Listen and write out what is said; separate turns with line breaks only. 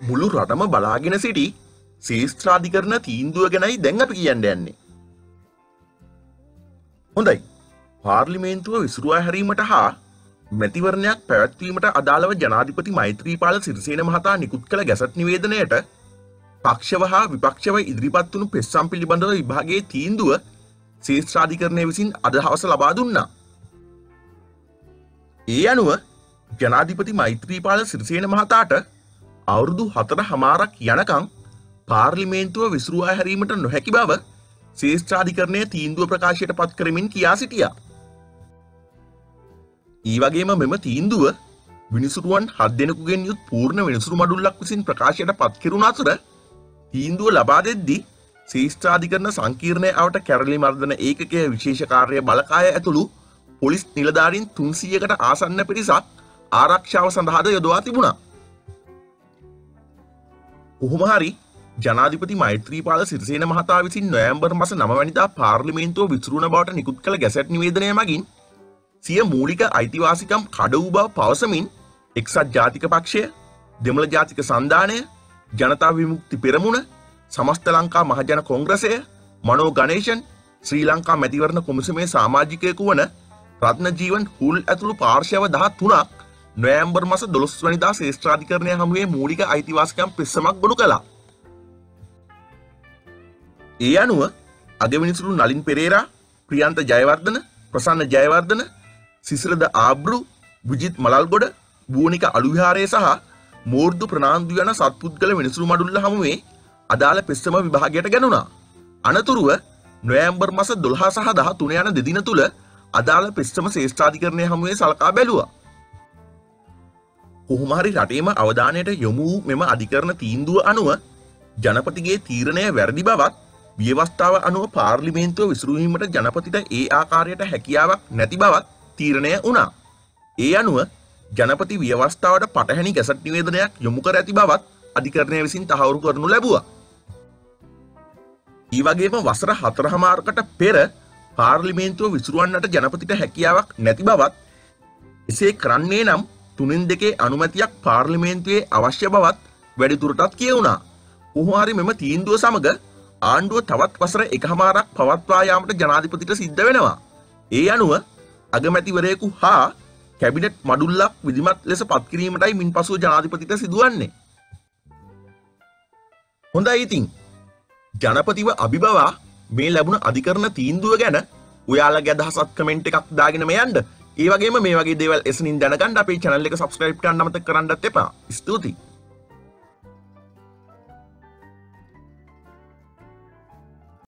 මුළු රටම බලාගෙන සිටි ශේෂ්ත්‍රාධිකරණ තීන්දුව ගැනයි දැන් අපි කියන්න යන්නේ. හොඳයි. පාර්ලිමේන්තුව විසිරුවා හැරීමට හා මැතිවරණයක් පැවැත්වීමට අදාළව ජනාධිපති මෛත්‍රීපාල සිරිසේන මහතා නිකුත් කළ ගැසට් නිවේදනයට පක්ෂව හා විපක්ෂව ඉදිරිපත් වුණු පෙත්සම් පිළිබඳව විභාගයේ තීන්දුව ශේෂ්ත්‍රාධිකරණය විසින් අද හවස ලබා දුන්නා. ඒ අනුව ජනාධිපති මෛත්‍රීපාල සිරිසේන මහතාට අවුරුදු 4.5ක් යනකම් පාර්ලිමේන්තුව විසිරුවා හැරීමට නොහැකි බව ශේෂ්ත්‍රාධිකරණයේ තීන්දුව ප්‍රකාශයට පත් කරමින් කියා සිටියා. ඒ වගේම මෙම තීන්දුව විනිසුරුවන් 7 දෙනෙකුගෙන් යුත් පූර්ණ විනිසුරු මඩුල්ලක් විසින් ප්‍රකාශයට පත් කෙරුණ අතර තීන්දුව ලබා දෙද්දී ශේෂ්ත්‍රාධිකරණ සංකීර්ණයේ අවට කැරලි මර්දන ඒකකයේ විශේෂ කාර්ය බලකාය ඇතුළු පොලිස් නිලධාරීන් 300කට ආසන්න පිරිසක් ආරක්ෂාව සඳහාද යොදවා තිබුණා. කොහොම හරි ජනාධිපති මෛත්‍රීපාල සිරිසේන මහතා විසින් නොවැම්බර් මාස 9 වැනිදා පාර්ලිමේන්තුව විසිරුණ බවට නිකුත් කළ ගැසට් නිවේදනය මගින් සිය මූලික අයිතිවාසිකම් කඩ වූ බව පවසමින් එක්සත් ජාතික පක්ෂය, දෙමළ ජාතික සන්ධානය, ජනතා විමුක්ති පෙරමුණ, සමස්ත ලංකා මහජන කොංග්‍රසය, මනෝ ගණේෂන්, ශ්‍රී ලංකා මැතිවරණ කොමිසමේ සමාජිකයෙකු වන රත්නජීවන් හුල් ඇතුළු පාර්ශව 13ක් නොවැම්බර් මාස 12 වැනිදා ශේෂ්ත්‍රාධිකරණය හමුවේ මූලික අයිතිවාසිකම් පෙත්සමක් ගොනු කළා. ඒ අනුව අගවිනිසුරු නලින් පෙරේරා, ප්‍රියන්ත ජයවර්ධන, ප්‍රසන්න ජයවර්ධන, සිසිලද ආබ්රු, විජිත් මලල්ගොඩ, බූනික අලුවිහාරය සහ මෝර්දු ප්‍රනාන්දු යන සත්පුද්ගල විනිසුරු මඩුල්ල හමුවේ අදාළ පෙත්සම විභාගයට ගැනුණා. අනතුරුව නොවැම්බර් මාස 12 සහ 13 යන දෙදින තුල අදාළ පෙත්සම ශේෂ්ත්‍රාධිකරණය හමුවේ සලකා බැලුවා. කොහොම හරි රටේම අවධානයට යොමු වූ මෙම අධිකරණ තීන්දුව අනුව ජනපතිගේ තීරණය වැරදි බවත්, ව්‍යවස්ථාව අනුව පාර්ලිමේන්තුව විසිරුවීමට ජනපතිට ඒ ආකාරයට හැකියාවක් නැති බවත් තීරණය වුණා. ඒ අනුව ජනපති ව්‍යවස්ථාවට පටහැනි ගැසට් නිවේදනයක් යොමු කර ඇති බවත් අධිකරණය විසින් තහවුරු කරනු ලැබුවා. ඒ වගේම වසර 4.5කට පෙර පාර්ලිමේන්තුව විසිරුවන්නට ජනපතිට හැකියාවක් නැති බවත්, එසේ කරන්නේ නම් 3/2 අනුමැතියක් පාර්ලිමේන්තුවේ අවශ්‍ය බවත් වැඩිදුරටත් කියවුණා. කොහොම හරි මෙම තීන්දුව සමග ආණ්ඩුව තවත් වසර 1.5ක් පවත්වා යාමට ජනාධිපතිට සිද්ධ වෙනවා. ඒ අනුව අගමැතිවරයෙකු හා කැබිනට් මඩුල්ලක් විධිමත් ලෙස පත් කිරීමටයි මින්පසුව ජනාධිපතිට සිදුවන්නේ. හොඳයි ඉතින්. ජනපතිව අභිබවා මේ ලැබුණ අධිකරණ තීන්දුව ගැන ඔයාලගේ අදහසත් කමෙන්ට් එකක් දාගෙන යන්න. ඒ වගේම මේ වගේ දේවල් එසනින් දැනගන්න අපේ channel එක subscribe කරන්න අමතක කරන්නත් එපා. ස්තුතියි.